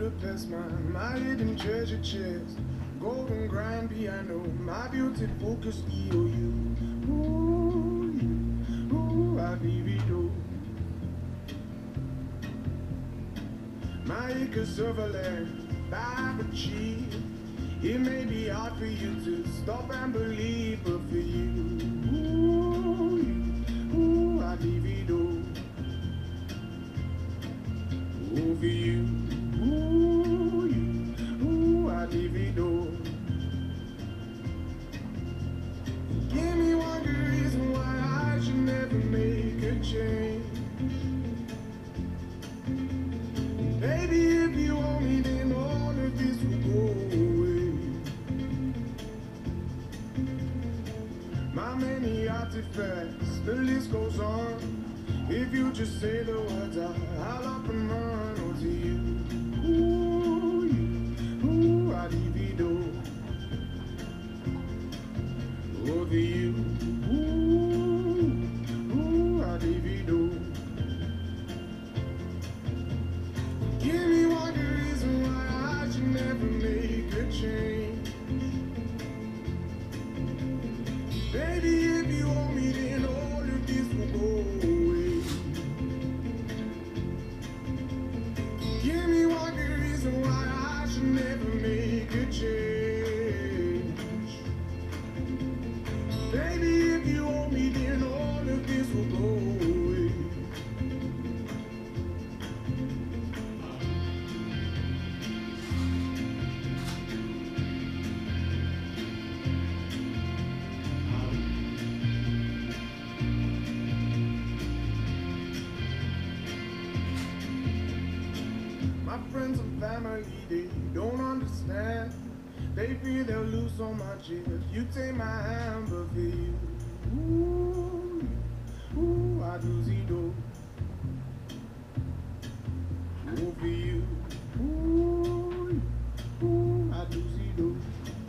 Budapest, my hidden treasure chest, golden grand piano, my beauty focus EOU. Ooh, you, ooh, I divido. My acres of land, by the cheap. It may be hard for you to stop and believe, but for you, ooh, I divido. Ooh, for you, ooh, I divido. Give me one good reason why I should never make a change. Baby, if you want me, then all of this will go away. My many artifacts, the list goes on. If you just say the words, I'll up and run. Oh, to you, ooh, I divido. Oh, to you, ooh, I divido. Give me one good reason why I should never make a change. Baby, if you want me, then all of this will go away. Give me one good reason why I should never make a change. Baby, if you want me, then all of this will go away. My friends and family, they don't understand. They fear they'll lose so much if you take my hand, but for you, ooh, I do zido. Ooh, for you, ooh, I do zido.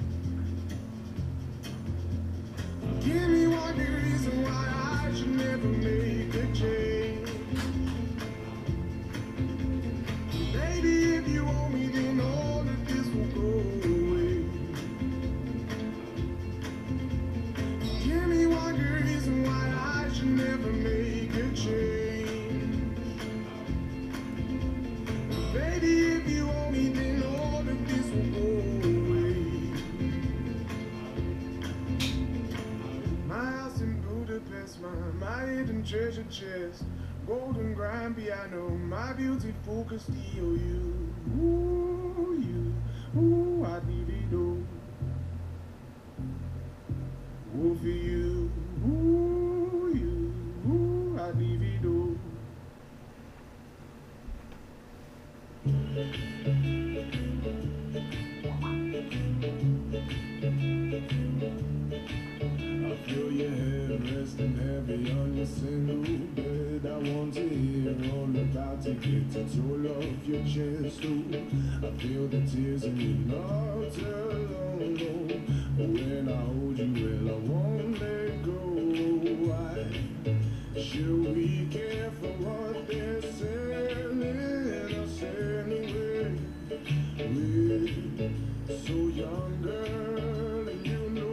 Give me one good reason why I should never make a change. Baby, if you want me, then all of this will go away. Give me one good reason why I should never make a change. Baby, if you want me, then all of this will go away. My house in Budapest, my hidden treasure chest, golden grand piano, my beauty focused EOU. Ooh, I divido. Ooh, for you, ooh, I divido. I feel your head resting heavy on your single bed. I want to hear all about it, get it all off your chest. Ooh, I feel the tears in your not alone. Oh, when I hold you, well, I won't let go. Why should we care for what they're selling us anyway? We're so young, girl, and you know.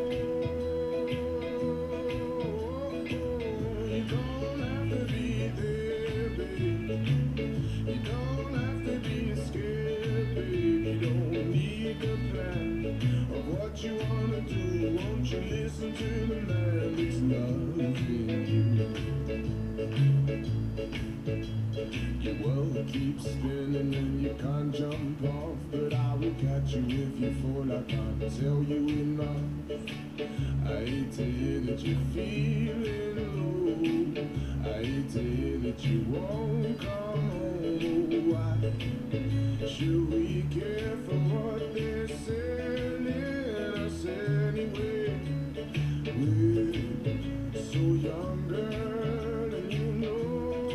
You don't have to be scared, baby. You don't need a plan of what you wanna do. Won't you listen to the man that's loving you? Your world keeps spinning and you can't jump off, but I will catch you if you fall. I can't tell you enough. I hate to hear that you're feeling low. I hate to hear that you won't come home. Why should we care for what they're selling us anyway? We're so young, girl, and you know.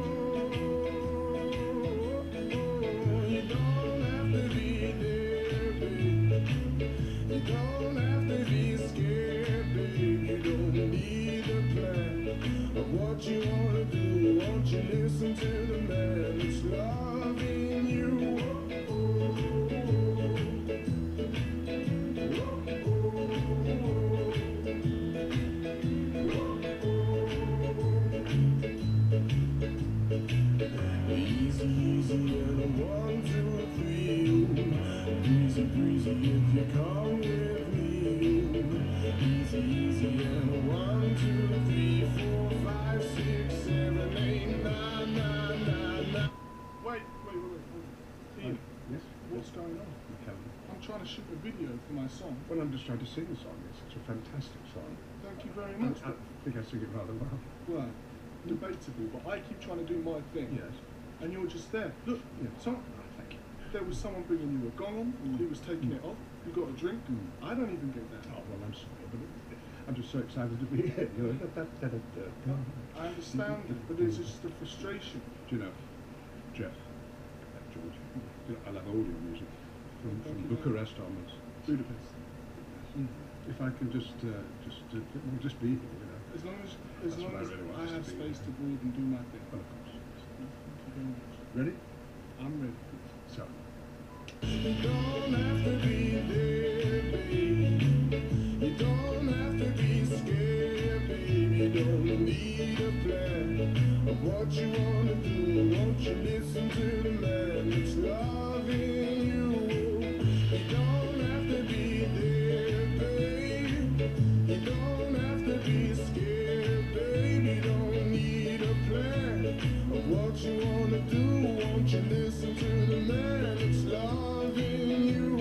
You don't have to be there, babe. You don't have to be scared, babe. You don't need a plan of what you wanna do. Won't you listen to the man that's loving you? song. Well, I'm just trying to sing the song. It's such a fantastic song. Thank you very much. I think I sing it rather well. Well, debatable, but I keep trying to do my thing. Yes. And you're just there. Look, Yeah. Thank you. there was someone bringing you a gong on, he was taking it off, you got a drink. I don't even get that. Oh, well, I'm sorry, but I'm just so excited to be here. You know, I understand it, but there's just a frustration. Do you know, Jeff, George, you know, I love all your music, from Bucharest onwards. Budapest. If I can just be here, you know. As long as That's what I really want I us to have be. space to breathe and do my thing. Well, of course. Thank you very much. Ready? I'm ready. So. You don't have to be there, babe. You don't have to be scared, babe. You don't need a plan of what you wanna do. Won't you listen to the man that's loving you? You don't have to be there, babe. You don't have to be scared, babe. You don't need a plan of what you wanna do. Won't you listen to the man that's loving you?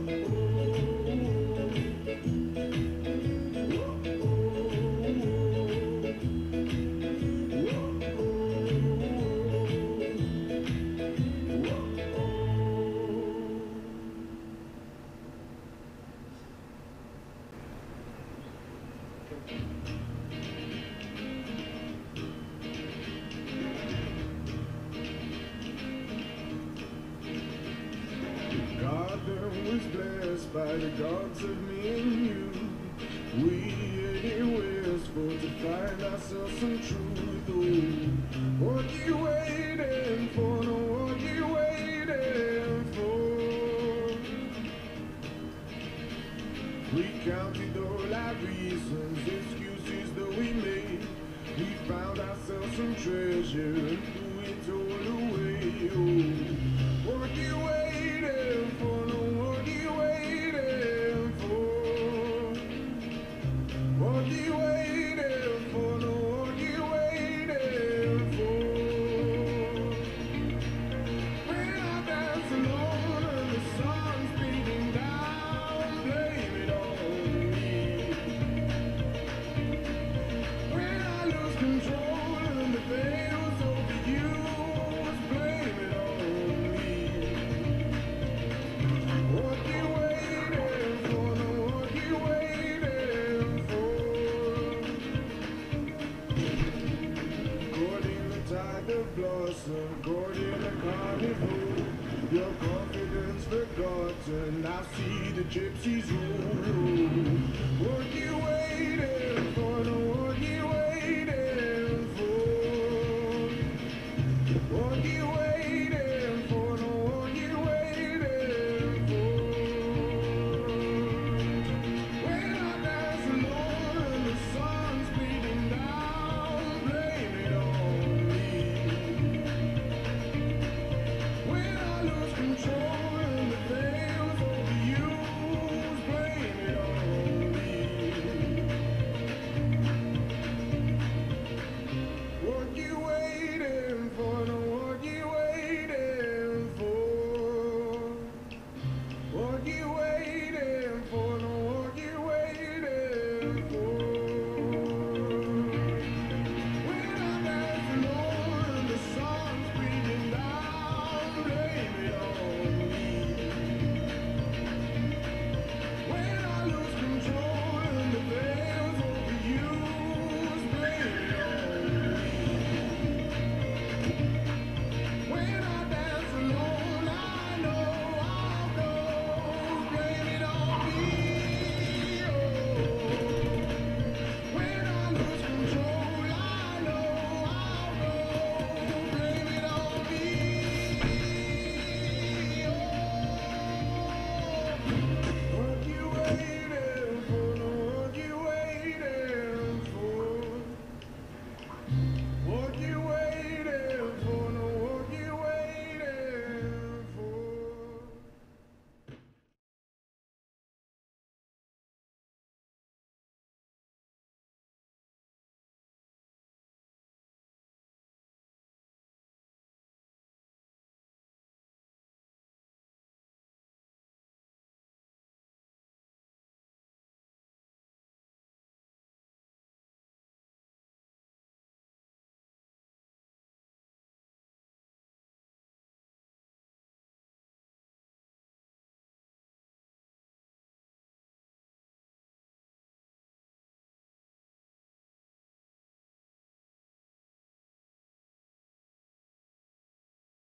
Garden was blessed by the gods of me and you. We anywhere's for to find ourselves some truth. Oh, what you waiting for? No, what you waiting for? We counted all our reasons, excuses that we made. We found ourselves some treasure and threw it all away. Oh, what you waiting for? No, what you waiting for? What you waiting for? No, what you waiting for? When I dance alone and the sun's beating down, blame it on me. When I lose control and the veil's over you, blame it on me. What you waiting for? No, what you waiting for? Caught in the tide of blossom, caught in a carnival. Your confidence forgotten. I see the gypsies